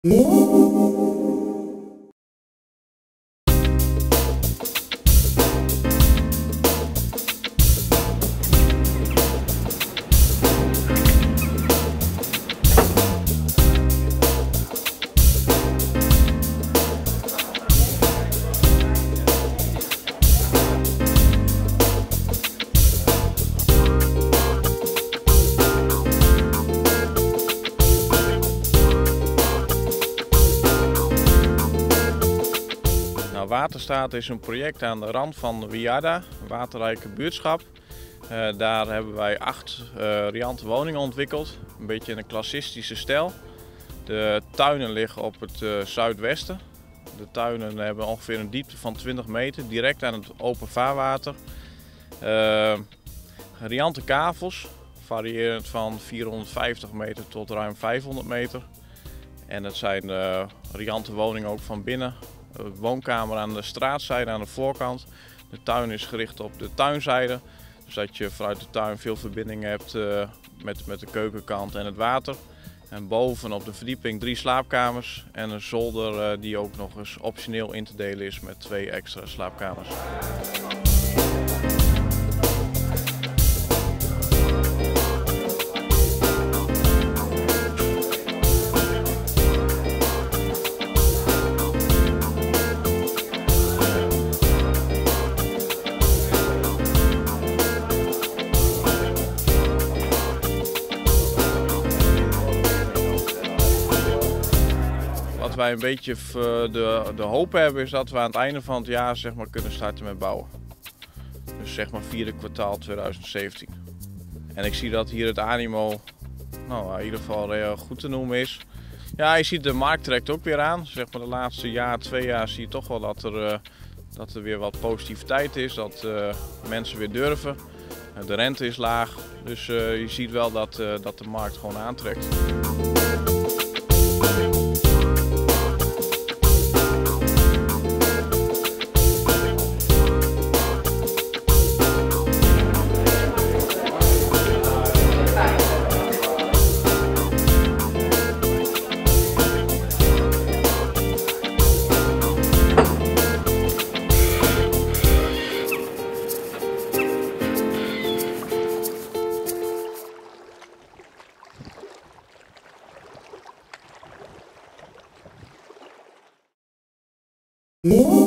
Waterstaat is een project aan de rand van Wiarda, een waterrijke buurtschap. Daar hebben wij 8 riante woningen ontwikkeld, een beetje in een klassistische stijl. De tuinen liggen op het zuidwesten. De tuinen hebben ongeveer een diepte van 20 meter, direct aan het open vaarwater. Riante kavels, variërend van 450 meter tot ruim 500 meter. En het zijn riante woningen ook van binnen. De woonkamer aan de straatzijde, aan de voorkant. De tuin is gericht op de tuinzijde. Dus dat je vanuit de tuin veel verbinding hebt met de keukenkant en het water. En boven op de verdieping 3 slaapkamers en een zolder die ook nog eens optioneel in te delen is met 2 extra slaapkamers. Wat wij een beetje de hoop hebben is dat we aan het einde van het jaar kunnen starten met bouwen. Dus vierde kwartaal 2017. En ik zie dat hier het animo in ieder geval goed te noemen is. Ja, je ziet de markt trekt ook weer aan. De laatste jaar, 2 jaar zie je toch wel dat er weer wat positiviteit is. Dat mensen weer durven. De rente is laag. Dus je ziet wel dat de markt gewoon aantrekt. Música